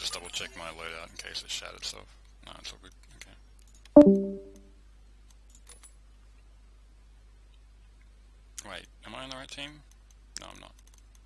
Just double check my loadout in case it shat itself. No, it's all good. Okay. Wait, am I on the right team? No, I'm not.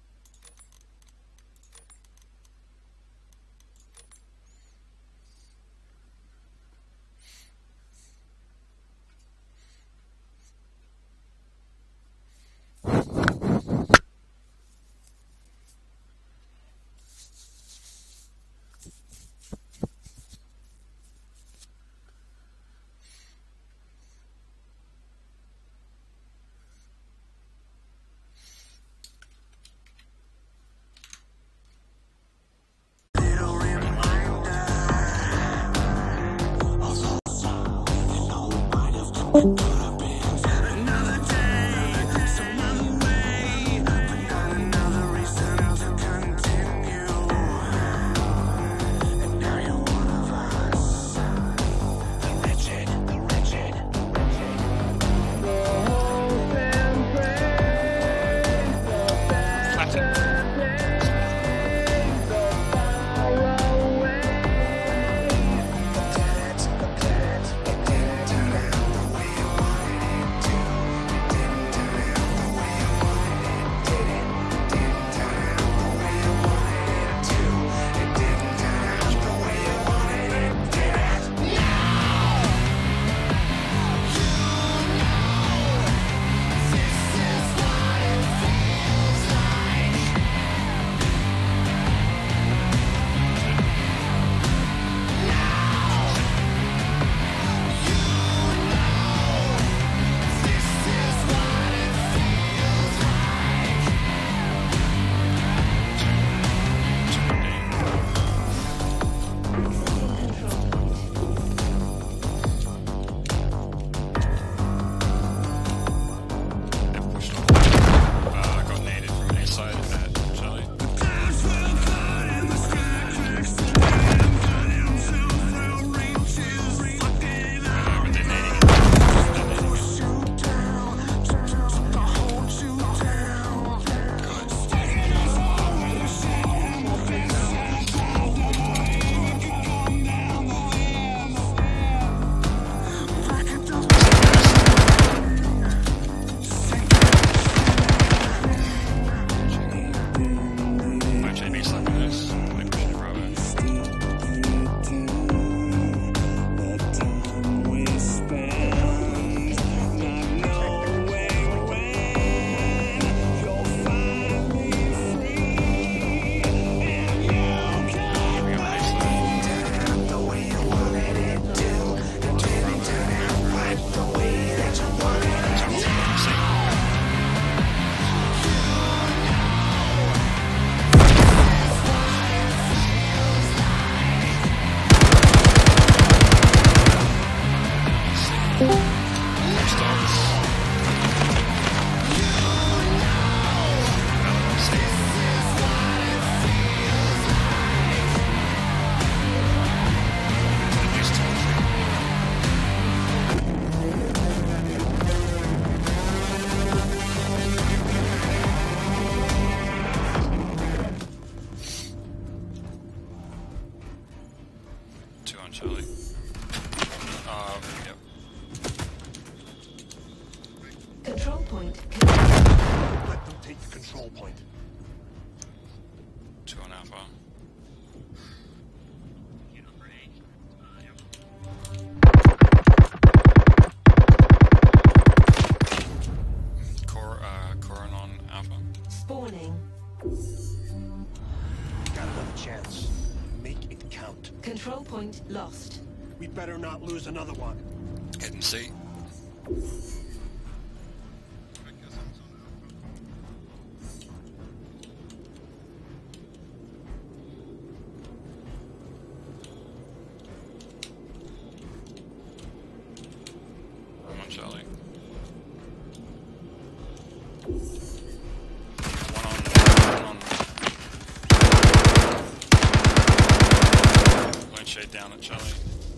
Charlie. Yep. Control point. Let them take the control point. 2 on Alpha. Corin on Alpha. Spawning. Got another chance. Make it count. Control point lost. We better not lose another one. Hidden C. I'm on Charlie. One on. Lone shade down at Charlie.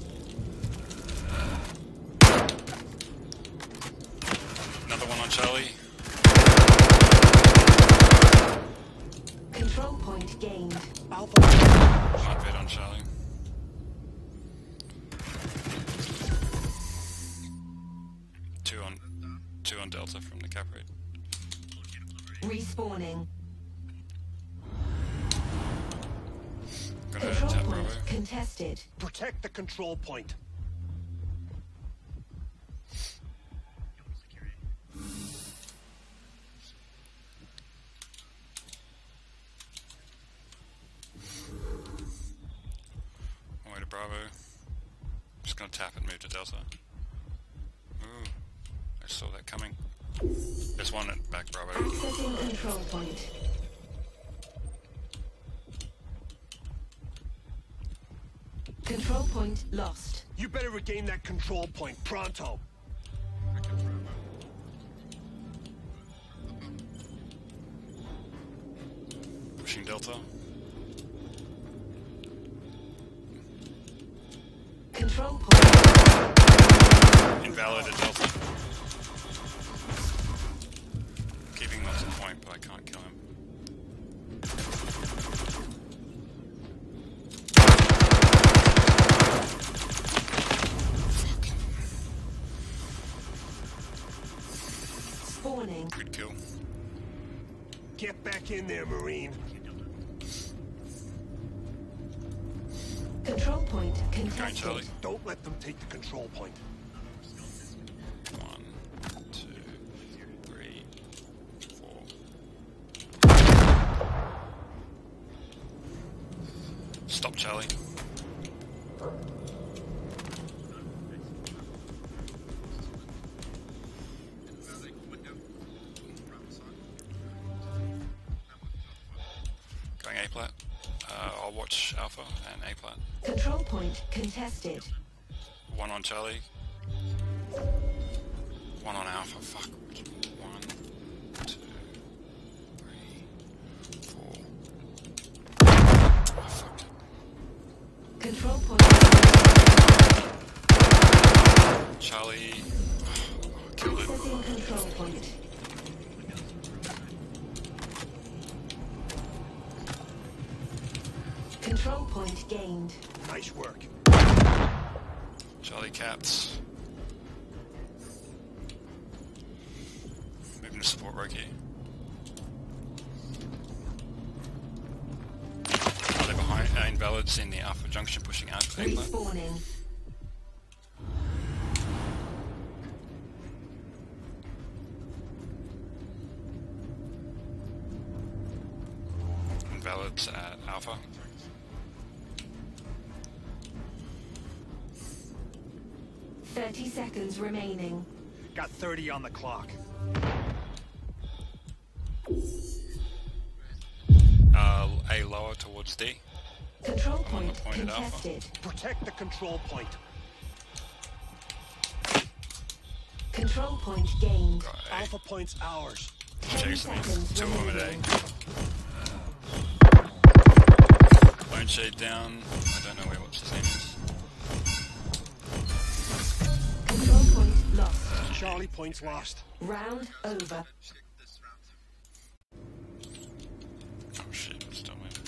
Another one on Charlie. Control point gained. Alpha. Might bet on Charlie. Two on Delta from the cap rate. Respawning. Gonna Control tap point Bravo. contested. Protect the control point. On way to Bravo. Just gonna tap and move to Delta. Ooh, I saw that coming. There's one at back Bravo. Accessing control point. Control point lost. You better regain that control point pronto. Pushing Delta. Control point. Invalid at Delta. Keeping him at the point, but I can't kill him. Spawning. Good kill. Get back in there, Marine. Control point Going contested. Charlie. Don't let them take the control point. 1, 2, 3, 4. Stop, Charlie. Going A plat. I'll watch Alpha and A plat. Control point contested. One on Charlie. One on Alpha. Fuck. 1, 2, 3, 4. Oh, fuck. Control point. Charlie. Killed it. Accessing control point. Control point gained. Nice work. Charlie caps. Moving to support Roki. Are they behind? Invalids in the Alpha Junction pushing out. A plat. Respawning. Invalids at Alpha. Thirty seconds remaining. Got 30 on the clock. A lower towards D. Control I'm on the point point at Alpha. contested. Protect the control point. Control point gained. Got A. Alpha point's ours. 10 Chasing me. seconds 2 of them remaining. at A. Bone Shade down. I don't know where what's his name is. Control point lost. Charlie point's lost. Round over. Oh shit, I'm still moving.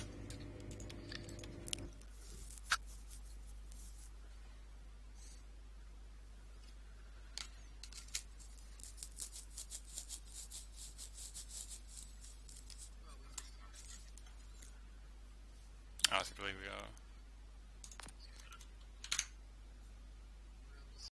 I believe we are.